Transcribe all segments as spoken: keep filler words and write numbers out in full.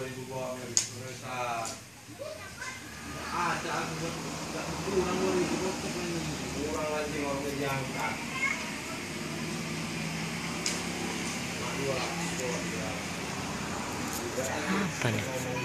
ribu bawah terus ada aku buat nggak kurang dua ribu kok ini kurang lagi mau diangkat dua apa nih?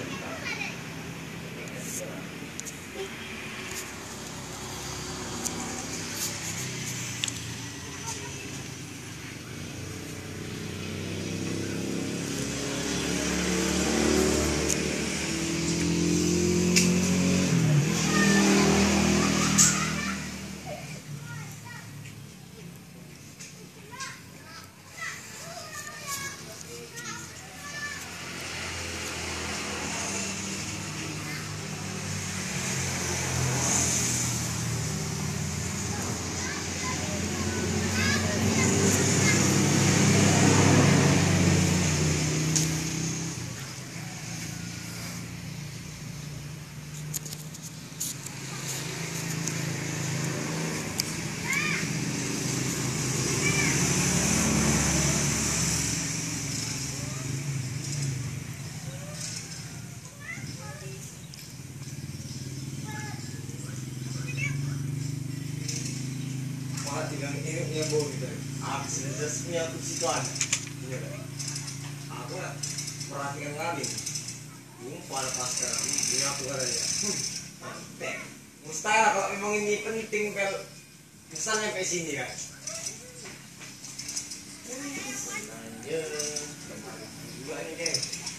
Tinggal ini yang bau gitu. Abis resesnya aku situ ada. Ini kan. Aku perhatikan kali. Ini pada pas sekarang ini aku ada ya. Mantap. Mustahil kalau memang ini penting kalau misalnya sampai sini kan. Lanjut. Juga ini kan.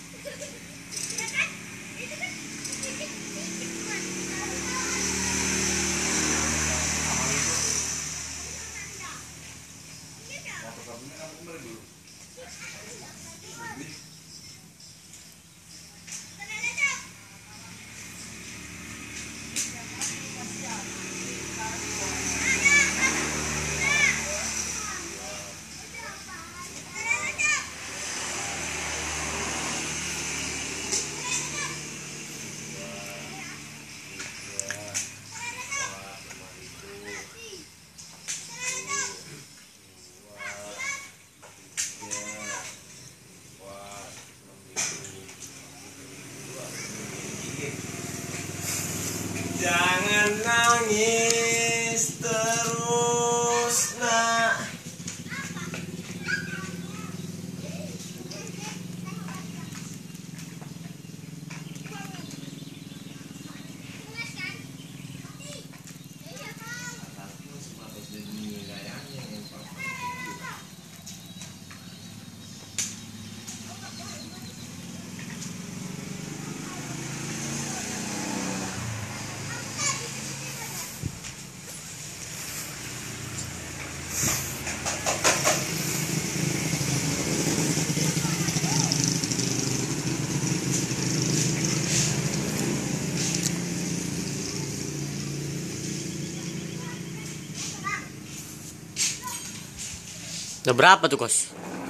Jangan nangis terus, nak. Udah berapa tuh, Kos?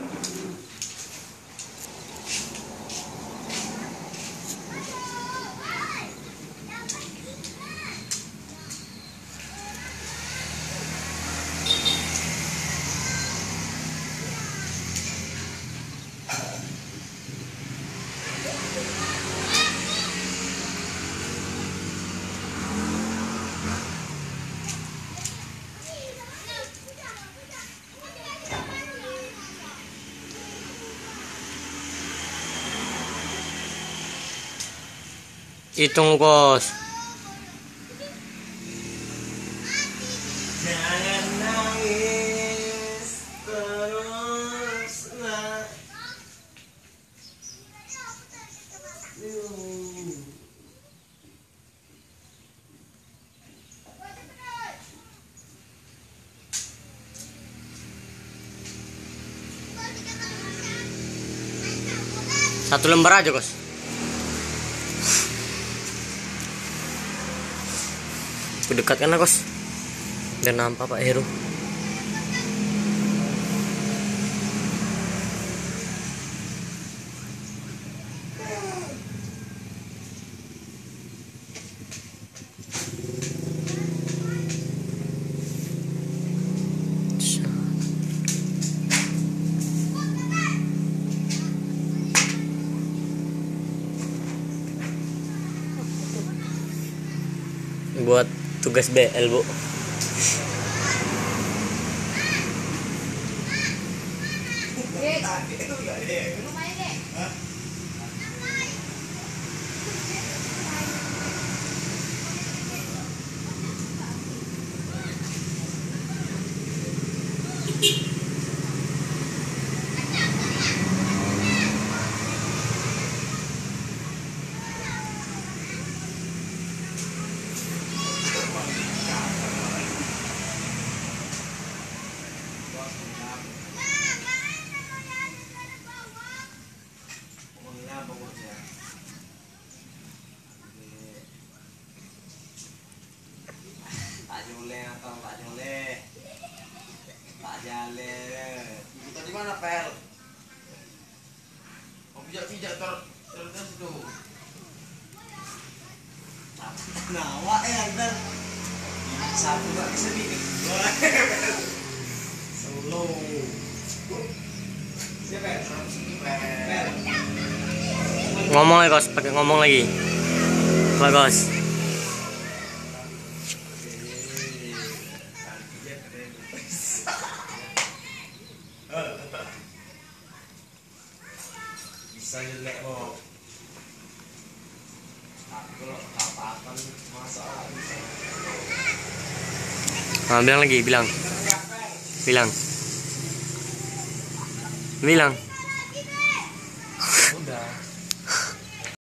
Hitung, Kos. Jangan nangis terus, nak. Satu lembar aja, Kos. Dekatkan lah, Kos. Dan nampak Pak Heru. buat tugas B L, Bu. Tak joleh atau tak joleh, tak jale. Ibu tadi mana pel? Mau pijak-pijak ter terus itu. Nah, wah eh ada satu gak bisa bikin. Solo. Siapa? Pel. Ngomong lagi, Kos. Pakai ngomong lagi. Bagus. Bisa jelek kok. Tapi kalau apa-apa masalah bisa. Nah, bilang lagi, bilang. Bilang. Bilang. Udah.